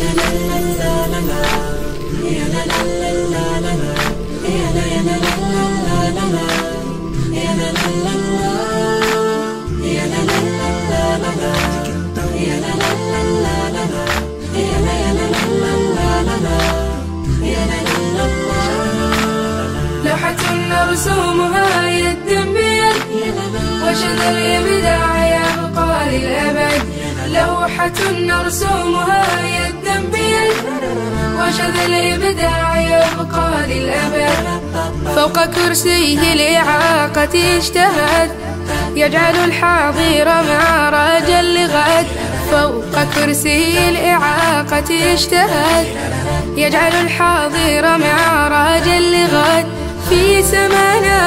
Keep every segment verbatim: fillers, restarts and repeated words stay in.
لوحة رسومها يد بيد وشذا الإبداع يبقى للأبد. لوحة رسومها يد بيد وشذا الإبداع يبقى للأبد. فوق كرسيه الإعاقة اجتهد يجعل الحاضر معراجا لغد. فوق كرسيه الإعاقة اجتهد يجعل الحاضر معراجا لغد. في سمانا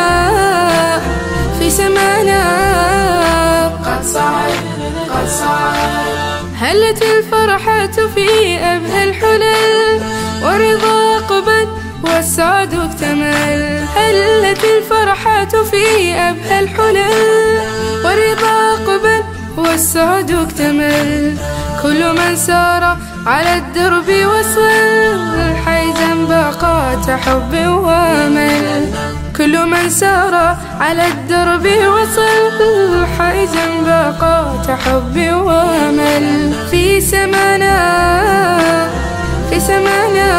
في سمانا قد صعد قد صعد. هلت الفرحة في أبهى الحلل ورضا أقبل والسعد اكتمل. هلت الفرحة في أبهى الحلل ورضا أقبل والسعد اكتمل. كل من سار على الدرب وصل حيزا باقات حب وامل. كل من سار على الدرب وصل حيزا باقات حب وامل. في سمانا في سمانا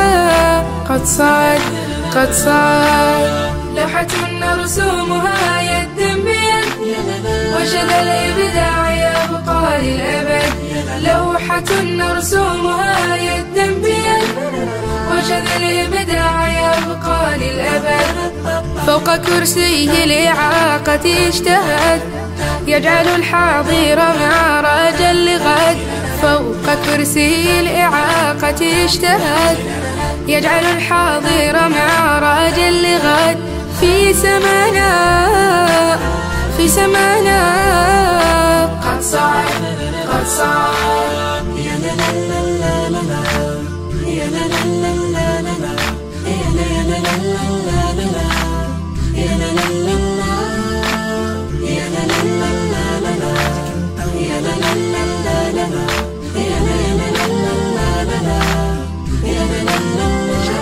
قد صعد قد صعد. لوحة رسومها يد بيد وشذا الإبداع يبقى للأبد. لوحة رسومها يد بيد وشذا الإبداع يبقى للأبد. فوق كرسيه الإعاقة اجتهد يجعل الحاضر معراجا لغد. فوق كرسيه الإعاقة اجتهد يجعل الحاضر معراجا لغد. في سمانا في سمانا قد صعد قد صعد. يا لا لا لا لا لا يا لا لا لا لا لا يا لا لا لا لا لا يا لا لا لا يا لا لا لا لا يا لا لا لا لا يا لا لا لا لا يا لا لا لا.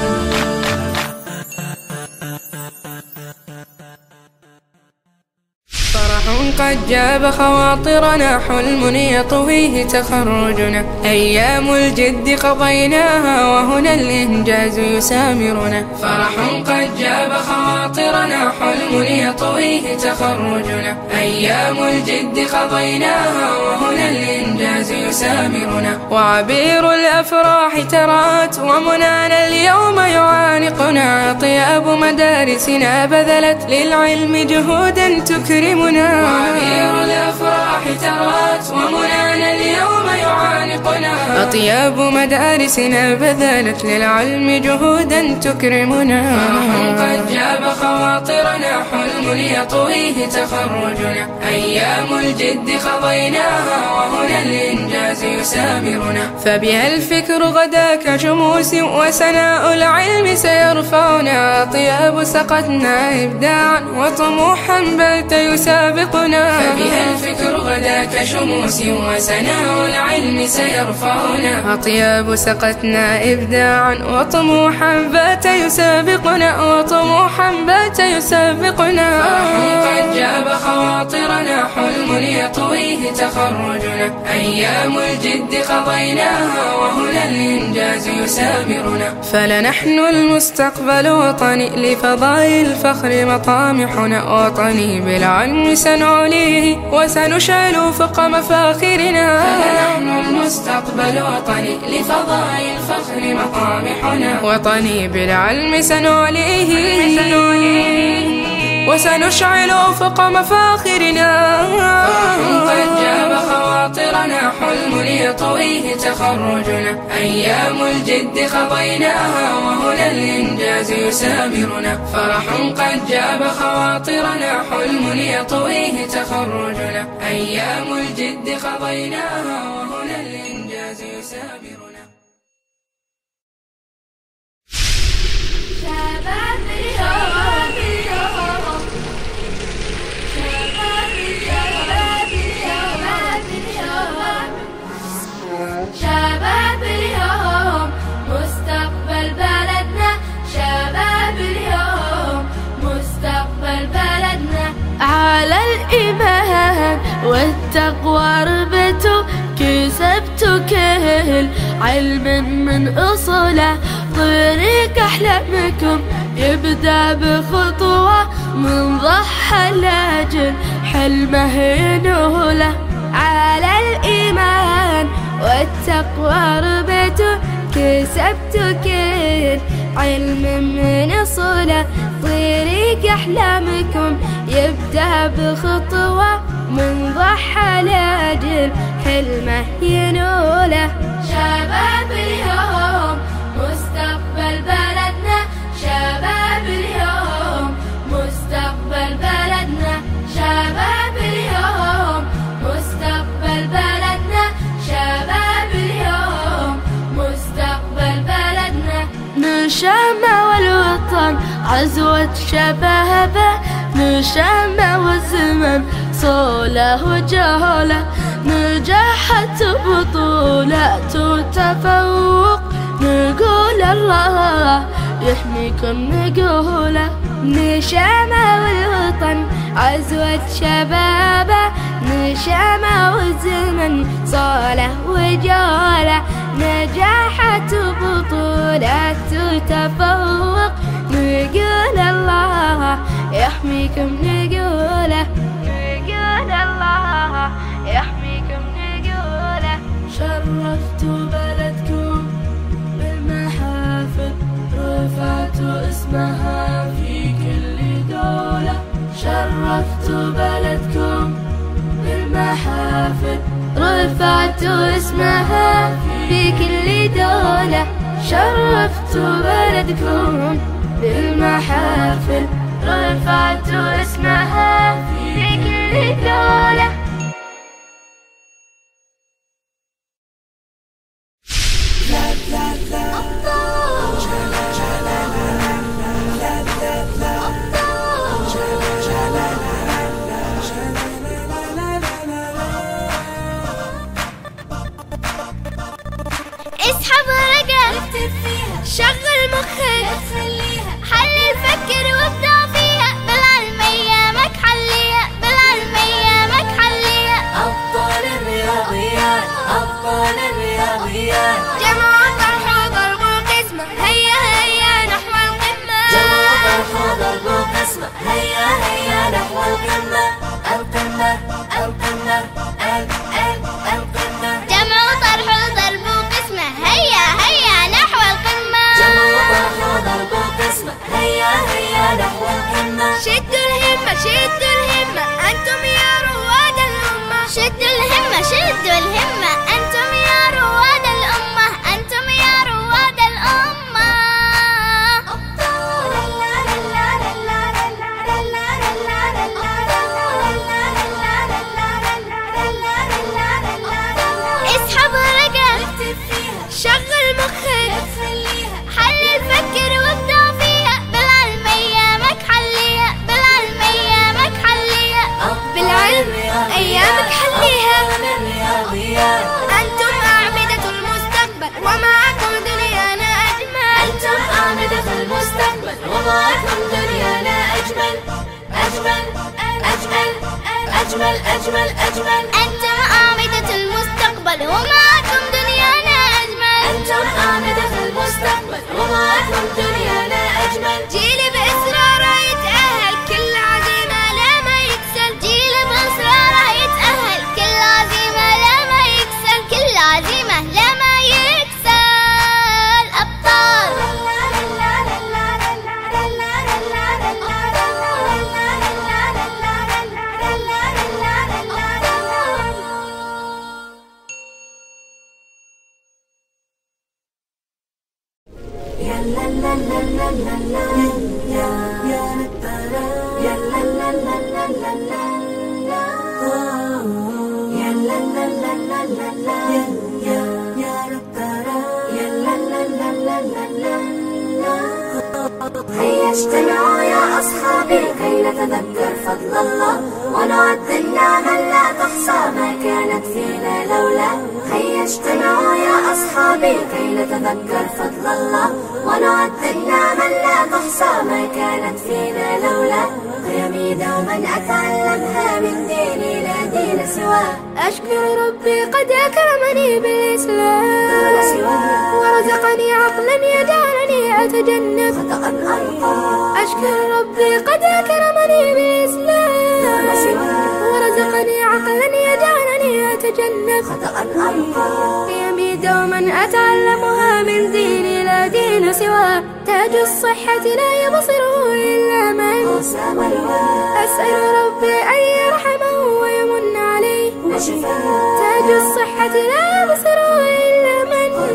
قد جاب خواطرنا حلم يطويه تخرجنا. أيام الجد قضيناها وهنا الإنجاز يسامرنا. فرح قد جاب خواطرنا حلم يطويه تخرجنا. أيام الجد قضيناها وهنا الإنجاز يسامرنا. وعبير الأفراح ترات ومنانا اليوم يعانقنا. طياب مدارسنا بذلت للعلم جهودا تكرمنا. عبير الأفراح ترات ومنانا اليوم يعانقنا. أطياب مدارسنا بذلت للعلم جهودا تكرمنا. فرح قد جاب خواطرنا حلم يطويه تخرجنا. أيام الجد قضيناها وهنا الإنجاز يسامرنا. فبها الفكر غدا كشموس وسناء العلم سيرفعنا. أطياب سقتنا إبداعا وطموحا بات يسابقنا. فبها الفكر غدا كشموس وسناء العلم سيرفعنا. أطياب سقتنا إبداعا وطموحا بات يسابقنا. وطموحا بات يسابقنا. فرح قد جاب خواطرنا حلم يطويه تخرجنا. أيام الجد قضيناها وهنا الإنجاز يسامرنا. فلنحن المستقبل وطني لفضاء الفخر مطامحنا. وطني بالعلم سنعليه وسنشعل فوق مفاخرنا. فلنحن المستقبل وطني لفضاء الفخر مطامحنا. وطني بالعلم سنعليه وسنشعل فوق مفاخرنا. فرح قد جاب خواطرنا حلم يطويه تخرجنا. أيام الجد قضيناها وهنا الإنجاز يسامرنا. فرح قد جاب خواطرنا حلم يطويه تخرجنا. أيام الجد قضيناها وهنا الإنجاز يسامرنا. شباب اليوم شباب اليوم والتقوى ربته كسبت كل علم من أصوله. طريق أحلامكم يبدأ بخطوة من ضحى لأجل حلمه ينوله. على الإيمان والتقوى ربته كسبت كل علم من أصوله. طريق أحلامكم يبدأ بخطوة من ضحى لأجل حلمه ينوله. شباب اليوم مستقبل بلدنا، شباب اليوم مستقبل بلدنا، شباب اليوم مستقبل بلدنا، شباب اليوم مستقبل بلدنا. نشامة والوطن عزوة شبابه، نشامة والزمن صوله وجهله. نجاحات بطولة وتفوق نقول الله يحميكم نقوله. نشامة والوطن عزوة شبابه، نشامة والزمن صوله وجهله. نجاحات بطولات وتفوق نقول الله يحميكم نقوله، نقول الله يحميكم نقوله. شرفت بلدكم بالمحافل، رفعت اسمها في كل دولة. شرفت بلدكم بالمحافل، رفعت اسمها في كل دولة. شرفت بلدكم بالمحافل، رفعت اسمها في كل دولة. اسحب ورقة شغل مخك حلل فكر وابدع فيها. بالعلم ايامك حليها، بالعلم ايامك حليها. أبطال الرياضيات، أبطال الرياضيات. جماعة الحوض القسمة هيا هيا نحو القمة. جماعة الحوض القسمة هيا هيا نحو القمة. القمة القمة ال ال القمة. جماعة الحوض القسمة هيا هيا نحو القمة. جماعة الحوض القسمة هيا هيا نحو القمة. شدوا الهمة شدوا الهمة أنتم يا رواد الأمة. شدوا الهمة شدوا الهمة أنتم يا رواد الأمة، أنتم يا رواد الأمة. اسحب ورقة شغل مخك حلل فكر وابدع فيها. بالعلم ايامك حليها، بالعلم ايامك حليها. بالعلم ايامك حليها. انتم اعمدة المستقبل ومعكم دنيانا اجمل. أنتم أعمدة المستقبل ومعكم دنيانا أجمل أجمل أجمل أجمل أجمل أجمل. انتم اعمدة المستقبل ومعكم دنيانا اجمل. أنتم أعمدة المستقبل ومعكم دنيانا أجمل. جيل بإصراره يتأهل كل عزيمة لا ما يكسل. جيل بإصراره يتأهل كل عزيمة لا ما يكسل، كل عزيمة لا ما يكسل. أبطال هيا اجتمعوا يا أصحابي كي نتذكر فضل الله ونعد النعم لا تحصى ما كانت فينا لولا. هيا اجتمعوا يا أصحابي أصحابي كي نتذكر فضل الله ونعد النعم لا تحصى ما كانت فينا لولا قيمي دوما أتعلمها من ديني لا دين سواه. أشكر ربي قد أكرمني بالإسلام ورزقني عقلا يجعلني أتجنب خطأ ألقى. أشكر ربي قد أكرمني بالإسلام ورزقني عقلا يجعلني أتجنب خطأ ألقى. قيمي دوما أتعلمها من ديني لا دين سواه. تاج الصحة لا يبصره إلا من أسأل ربي أن يرحمه ويمن عليه. تاج الصحة لا يبصره إلا من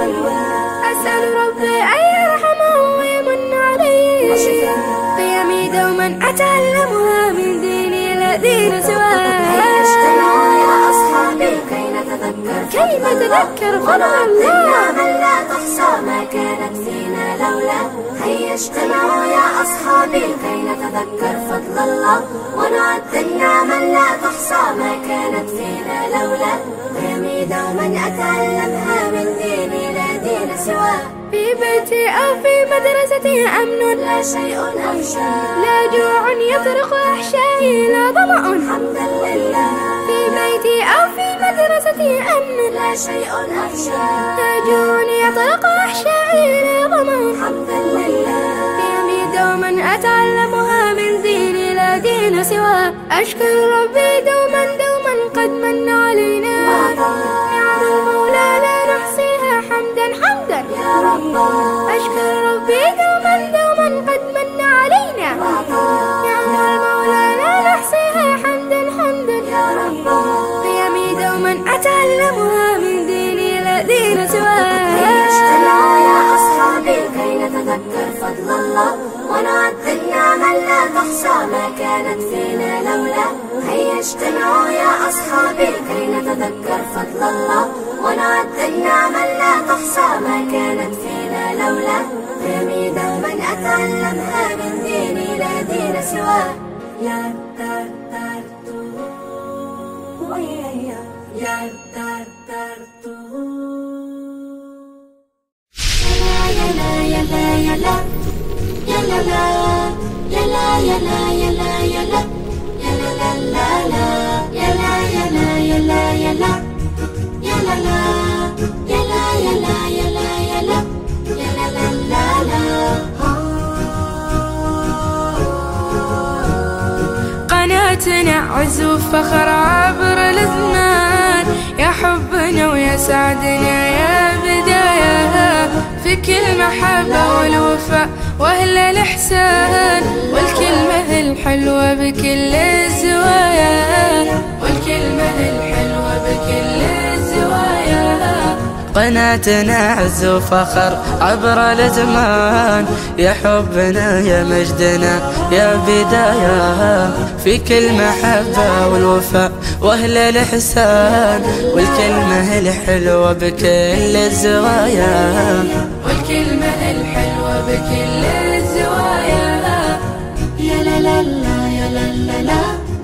أسأل ربي أن يرحمه ويمن عليه. قيمي دوما أتعلمها من ديني لا دين سواه. اجتمعوا يا أصحابي كي نتذكر كي نتذكر فضل الله الله لا تحصى ما كانت فينا لولا. هيا اجتمعوا يا أصحابي كي نتذكر فضل الله ونعد النعم لا تحصى ما كانت فينا لولا قيمي دوما أتعلمها من ديني لا دين سواه. في بيتي أو في مدرستي أمن لا شيء أخشى لا جوع يطرق أحشائي لا ظمأ حمدا لله. في بيتي أو في مدرستي أمن لا شيء أخشى لا جوع يطرق أحشائي لا ظمأ حمدا لله. قيمي دوما أتعلمها من ديني لا دين سواه. أشكر ربي دوما دوما قد من علينا نعم المولى لا نحصيها حمدا حمدا يا رب. أشكر ربي دوما دوما قد من علينا نعم المولى لا نحصيها حمدا حمدا يا رب. قيمي دوما أتعلمها من ديني لا دين سواه. اجتمعوا يا أصحابي كي نتذكر فضل الله ونعد النعم لا تحصى ما كانت فينا لولا. هيا اجتمعوا يا أصحابي كي نتذكر فضل الله ونعد النعم لا تحصى ما كانت فينا لولا قيمي دوما أتعلمها من ديني لا دين سواه. يا تر تر تو يا يا تر تر تو يا لا يا لا يا لا يا لا لا يا لا يا لا يا لا يا لا يا لا لا لا لا يا لا يا لا يا لا يا لا يا لا لا يا لا يا لا يا لا يا لا يا لا لا لا لا. قناتنا عز وفخر عبر الزمان يا حبنا ويا سعدنا يا بداية في كل محبة والوفاء وأهل الإحسان والكلمة الحلوة بكل الزوايا والكلمة الحلوة بكل الزوايا. قناتنا عز وفخر عبر الزمان يا حبنا يا مجدنا يا بداية في كل محبة والوفاء وأهل الإحسان والكلمة الحلوة بكل الزوايا والكلمة الحلوة بكل الزوايا. يا لا لا لا يا لا لا لا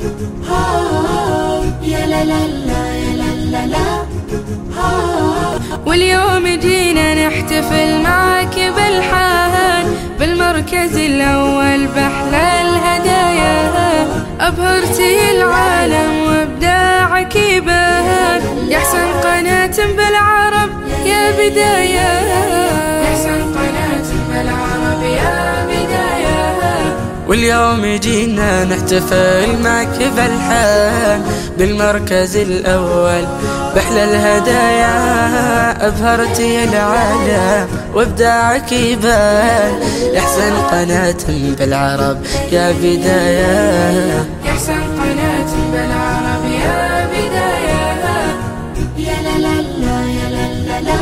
ها يا لا لا لا يا لا لا لا ها. واليوم جينا نحتفل معك بالحان بالمركز الأول بأحلى الهدايا. أبهرتي العالم وإبداعك يبان يا أحسن قناة بالعرب يا بداية يا أحسن قناة بالعرب يا بداية. واليوم جينا نحتفل معك بالحان بالمركز الأول بأحلى الهدايا. أبهرتي العالم وإبداعك يبان يا أحسن قناة بالعرب يا بداية يا أحسن قناة بالعرب يا بداية. يا لا لا لا يا لا لا لا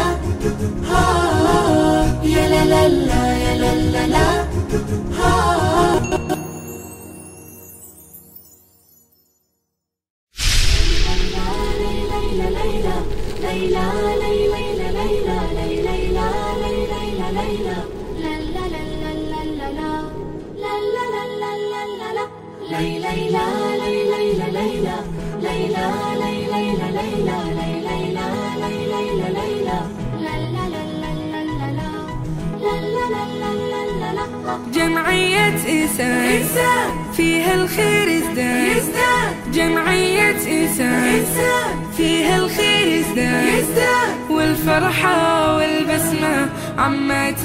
ها يا لا لا لا يا لا لا لا ها. لا جمعية إنسان فيها الخير يزداد، جمعية إنسان فيها الخير يزداد، والفرحة والبسمة عمت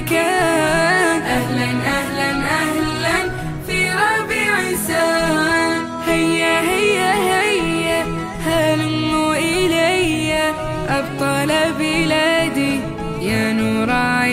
المكان. أهلا أهلا أهلا في ربيع إنسان، هيا هيا هيا هلموا إلي أبطال بلادي يا نور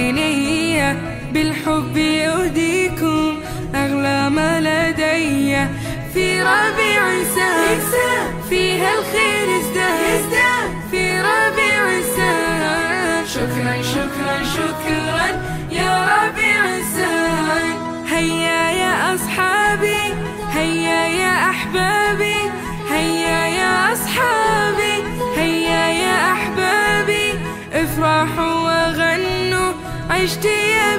عيني، بالحب يهديكم أغلى ما لدي. في ربيع إنسان فيها الخير يزداد، في ربيع إنسان. شكرا شكرا شكرا يا ربيع إنسان. هيا يا أصحابي هيا يا أحبابي، هيا يا أصحابي هيا يا أحبابي، افرحوا وغنوا عشت يا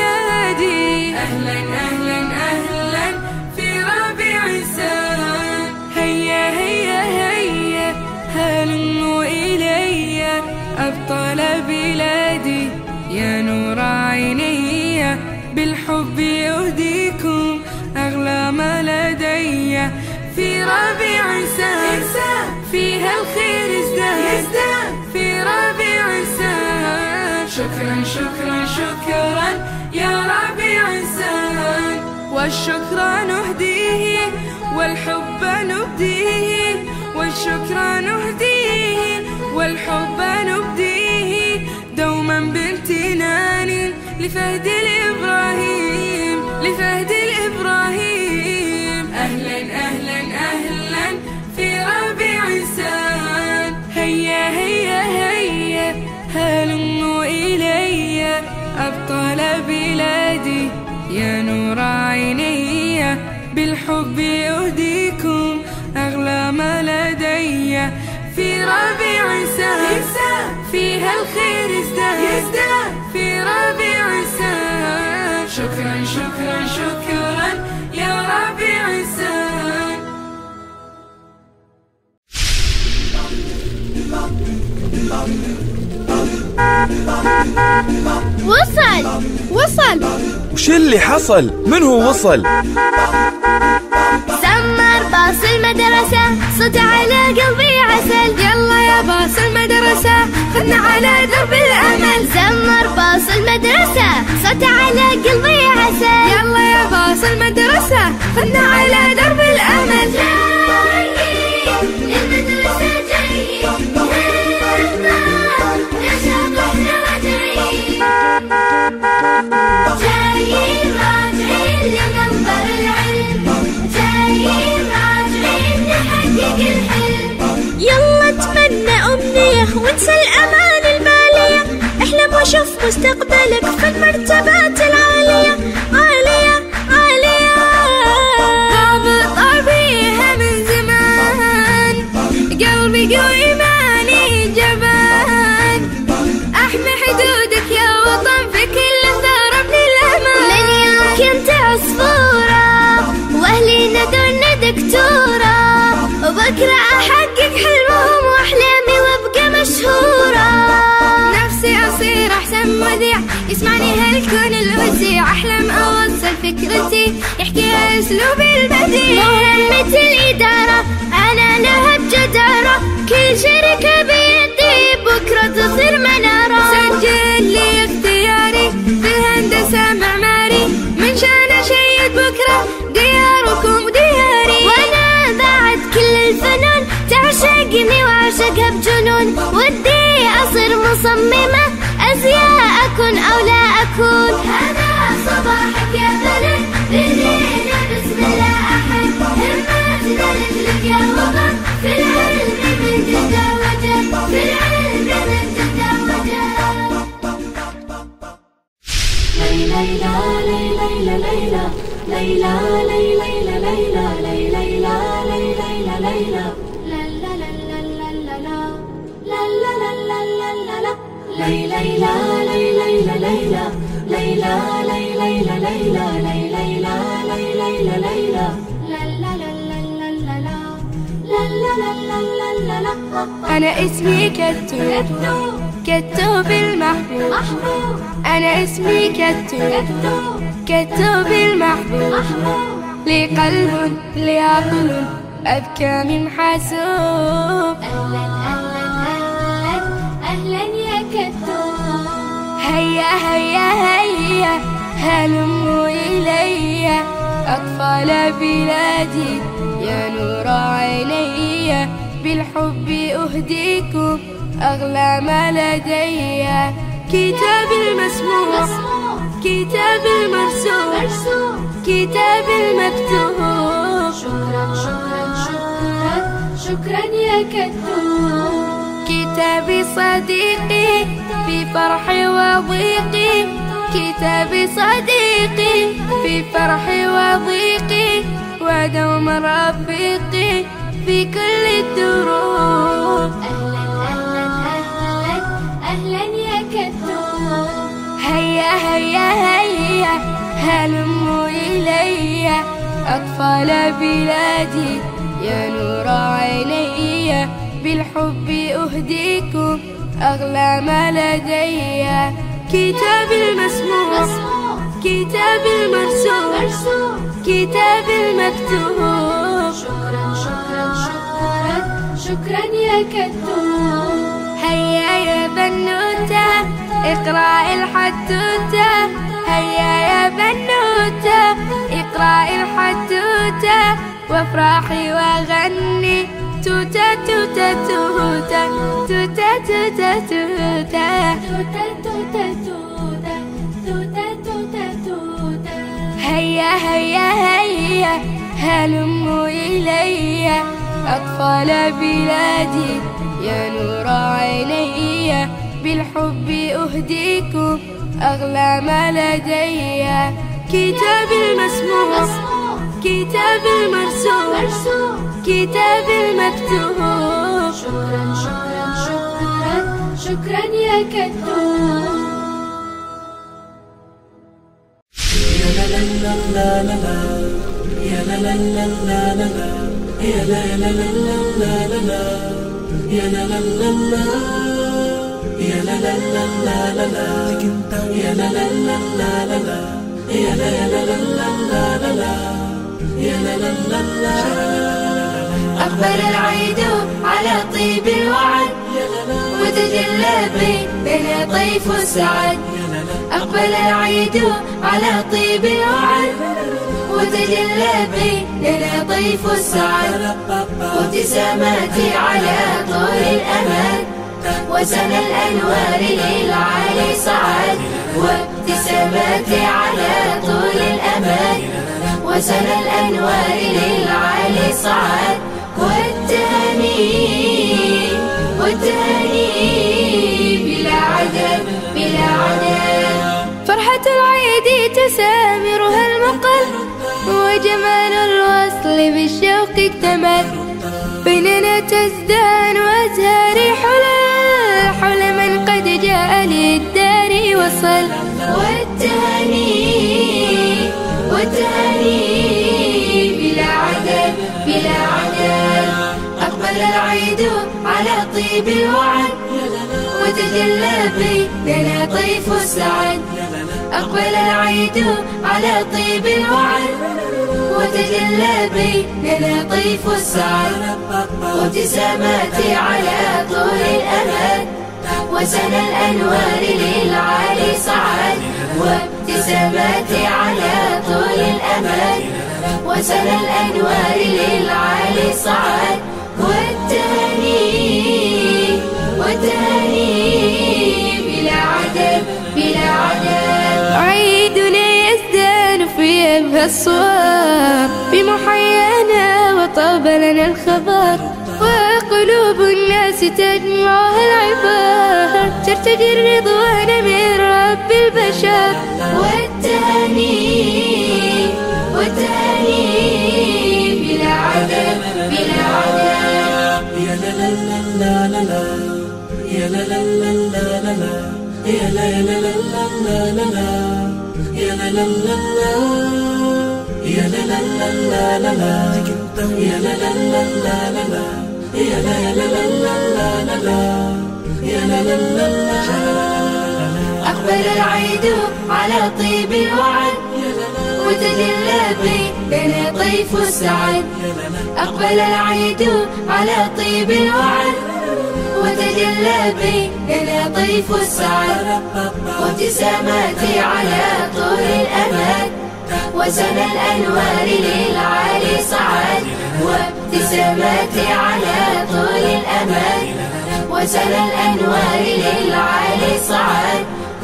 بلادي. أهلا أهلا أهلا في ربيع إنسان، هيا هيا هيا هلموا إلي أبطال بلادي يا نور عيني، بالحب يهديكم أغلى ما لدي. في ربيع إنسان فيها الخير يزداد، في ربيع إنسان. شكرا شكرا شكرا يا ربيع إنسان. والشكر نهديه والحب نبديه، والشكر نهديه والحب نبديه، دوما بامتنان لفهد الإبراهيم، لفهد الإبراهيم. أهلا أهلا أهلا في ربيع إنسان، هيا هيا هيا هلموا إلي أبطال بلادي يا نور عيني، بالحب يهديكم أغلى ما لدي. في ربيع إنسان فيها الخير يزداد، في ربيع إنسان. شكرا شكرا شكرا يا ربيع إنسان. وصل وصل. وش اللي حصل؟ من هو وصل؟ زمر باص المدرسة صوت على قلبي عسل، يلا يا باص المدرسة خدنا على درب الأمل. زمر باص المدرسة صوت على قلبي عسل، يلا يا باص المدرسة خدنا على درب الأمل. جايين المدرسة جايين، نشاط احنا راجعين، جايين راجعين لمنبر العلم، جايين راجعين نحقق الحلم. يلا اتمنى أمنية وانسى الأمان المالية، احلم وشوف مستقبلك في المرتبات العالية، عالية عالية. ضابط أربيها من زمان، قلبي قوي إيماني جبان، أحمي حدودك يا وطن في كل ثغرة من الأمان. من يوم كنت عصفورة وأهلي نادونا دكتورة، وبكرة أحقق حلمهم وأحلامي وأبقى مشهورة. نفسي أصير أحسن مذيع يسمعني هالكون الوسيع، أحلم أوصل فكرتي يحكيها أسلوبي البديع. مهمة الإدارة أنا لها بجدارة، كل شركة بيدي بكرة تصير منارة. سجل لي اختياري في الهندسة معماري، من شان أشيد بكرة دياركم دياري. وأنا بعد كل الفنون تعشقني وأعشقها بجنون، ودي أصير مصممة أزياء أكون أو لا أكون. هذا صباحك يا بلد بدينا بسم الله أحد، همتنا لك يا وطن في العلم من جدة وجد، في العلم من جدة وجد. ليلى ليلى ليلى ليلى ليلى ليلى ليلى ليلى ليلى ليلى لا لا لا لا لا لا لا لا لا لا لا لا لا لا ليلى ليلى ليلى ليلى ليلى ليلى ليلى ليلى ليلى ليلى أنا اسمي كتوب كتوب المحبوب، أنا اسمي كتوب كالثوب المحبوب، لي قلب لي عقل أذكى من حاسوب. أهلا أهلا أهلا أهلا يا كالثوب. هيا هيا هيا هلموا إلي أطفال بلادي يا نور عيني، بالحب أهديكم أغلى ما لدي. كتاب المسموع، كتاب المرسوم، كتاب المكتوب. شكرا شكرا شكرا شكرا يا كالثوب. كتابي صديقي في فرحي وضيقي، كتابي صديقي في فرحي وضيقي، ودوما رفيقي في كل الدروب. أهلا أهلا أهلا أهلا يا كالثوب. هيا هيا هيا هلموا إلي أطفال بلادي يا نور عيني، بالحب أهديكم أغلى ما لدي. كتاب المسموع، كتاب المرسوم، كتاب المكتوب. شكرا شكرا شكرا شكرا يا كالثوب. هيا يا بنوتة اقرأ الحدوتة، هيا يا بنوتة اقرأ الحدوتة، وافرحي وغني توتا توتا توتا توتا توتا توتا توتا توتا توتا توتا توتا. هيا هيا هيا هلموا إلي أطفال بلادي يا نور عيني، بالحب أهديكم أغلى ما لدي. كتاب المسموع، كتاب المرسوم، كتاب المكتوب. شكرا شكرا شكرا شكرا يا كالثوب. يا لا لا لا لا لا، يا لا لا لا لا لا، يا لا لا لا لا لا، يا لا لا لا لا، يا لا لا لا لا لا، يا لا لا لا لا لا، يا لا لا لا لا لا، يا لا لا لا لا. أقبل العيد على طيب الوعد وتجلى بين طيف السعد. أقبل العيد على طيب الوعد وتجلى بين طيف السعد، وابتساماتي على طول الأمل وسنى الأنوار للعالي صعد. وابتساماتي على طول الأمل وسنى الأنوار للعالي صعد. والتهاني والتهاني بلا عدد بلا عدد. فرحة العيد تسامرها المقل، وجمال الوصل بالشوق اكتمل. بيننا تزدان وأزهاري حلل، حول من قد جاء للدار وصل. والتهاني والتهاني بلا عدد بلا عدد. أقبل العيد على طيب الوعد وتجلى بيننا طيف السعد. أقبل العيد على طيب الوعد وتجلى بيننا طيف السعد. وابتساماتي على طول الأمل وسنى الأنوار للعالي صعد. وابتساماتي على طول الأمل وسنى الأنوار للعالي صعد. والتهاني والتهاني بلا عدد بلا عدد. عيدنا يزدان في أبهى الصور بمحيانا وطاب لنا الخبر. وقلوب الناس تجمعها العبار، ترتجي الرضوان من رب البشر. والتهاني والتهاني بلا عدد بلا عدد. يا لا لا لا لا لا، يا لا لا لا لا لا، يا لا لا لا لا لا، يا لا لا لا لا، يا لا لا لا لا لا، يا لا لا لا لا لا، يا لا لا لا لا لا، يا لا لا لا لا. أقبل العيد على طيب الوعد وتجلى بيننا طيف السعد. أقبل العيد على طيب الوعد، وتجلى بيننا طيف السعد، وابتساماتي على طول الأمد، وسنى الأنوار للعالي صعد. وابتساماتي على طول الأمد، وسنى الأنوار للعالي صعد.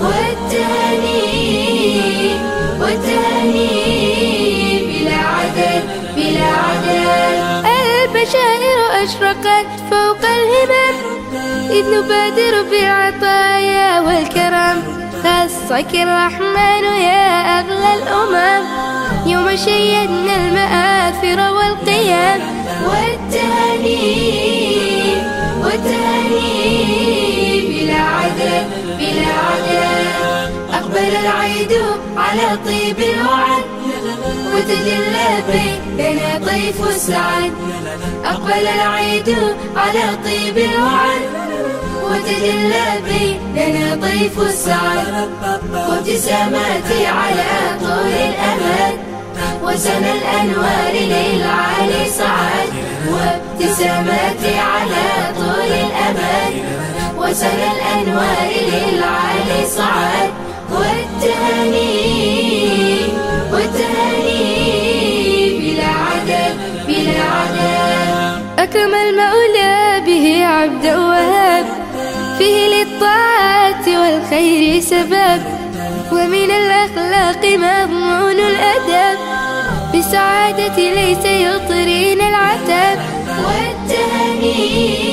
والتهاني والتهاني بلا عدد بلا عدد. البشائر أشرقت فوق الهمم، إذ نبادر بالعطايا والكرم. خصك الرحمن يا أغلى الأمم، يوم شيدنا المآثر والقيم. والتهاني والتهاني بلا عدد بلا عدد. أقبل العيد على طيب الوعد، وتجلى بيننا طيف السعد. أقبل العيد على طيب الوعد، وتجلى بيننا طيف السعد، وابتساماتي على طول الأمد، وسنى الأنوار للعالي صعد. وابتساماتي على طول الأمد، وسنى الأنوار للعالي صعد. والتهاني والتهاني بلا عدد بلا عدد. أكرم المولى به عبدا وهب، فيه للطاعات والخير سبب، ومن الأخلاق مضمون الأدب، بالسعادة ليس يطرينا العتب. والتهاني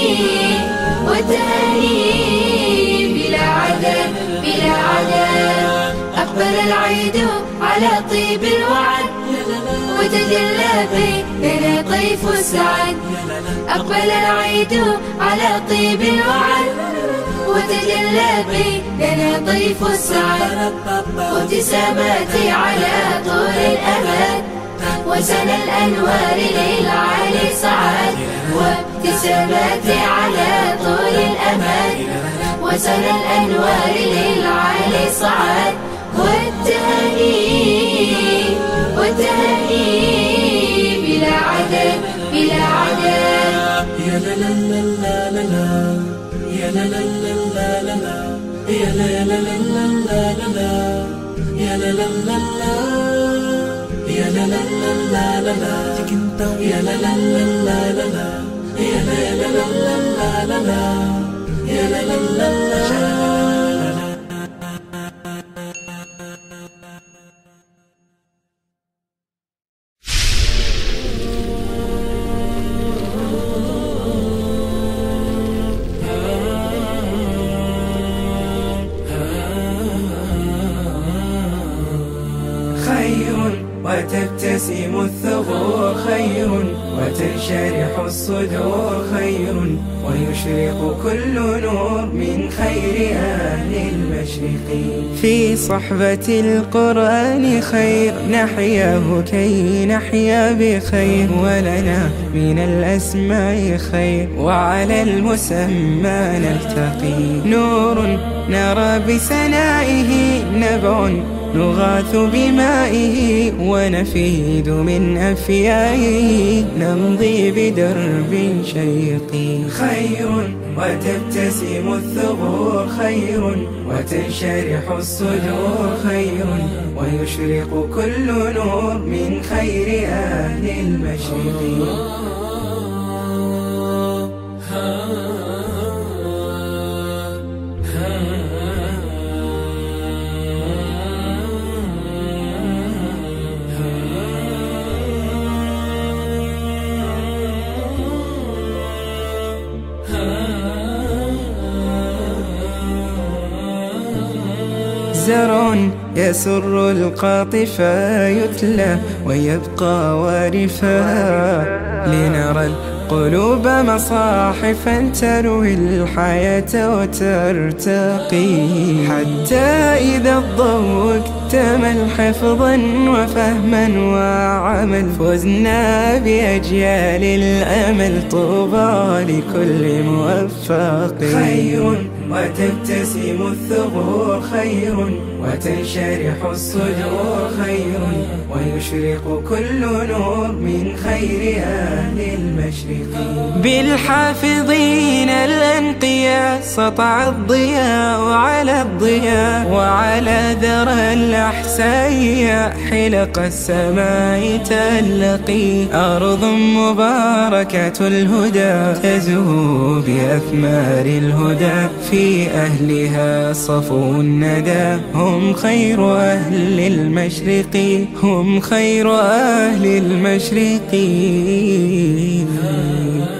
والتهاني بلا عدد بلا عدد. أقبل العيد على طيب الوعد، وتجلى بيننا طيف السعد. أقبل العيد على طيب الوعد، وتجلى بيننا طيف السعد، وابتساماتي على طول الأمد، وسنى الأنوار للعالي صعد. وابتساماتي على طول الأمد، وسنى الأنوار للعالي صعد. والتهاني والتهاني بلا عدد بلا عدد. يا لا لا لا لا لا، يا لا لا لا لا لا، يا لا لا لا لا لا، يا لا لا لا لا، يا لا لا لا لا لا، يا لا لا لا لا لا، يا لا لا لا لا لا، يا لا لا لا لا. وتبتسم الثغور خير، وتنشرح الصدور خير، ويشرق كل نور من خير أهل المشرق. في صحبة القرآن خير، نحياه كي نحيا بخير، ولنا من الأسماء خير، وعلى المسمى نلتقي. نور نرى بسنائه، نبع نغاث بمائه، ونفيد من أفيائه، نمضي بدرب شيق. خير وتبتسم الثغور خير، وتنشرح الصدور خير، ويشرق كل نور من خير أهل المشرق. زرع يسر القاطفة يتلى ويبقى وارفا، لنرى القلوب مصاحفا تروي الحياة وترتقي، حتى إذا الضوء اكتمل حفظا وفهما وعمل، فزنا بأجيال الأمل، طوبى لكل موفق. خير وتبتسم الثغور خير، وتنشرح الصدور خير، ويشرق كل نور من خير أهل المشرق. بالحافظين الأنقياء سطع الضياء على الضياء، وعلى ذرى الأحساء حلق السماء تلقي. أرض مباركة الهدى تزهو بأثمار الهدى، في أهلها صفو الندى. هم خير أهل المشرق، هم خير أهل المشرق.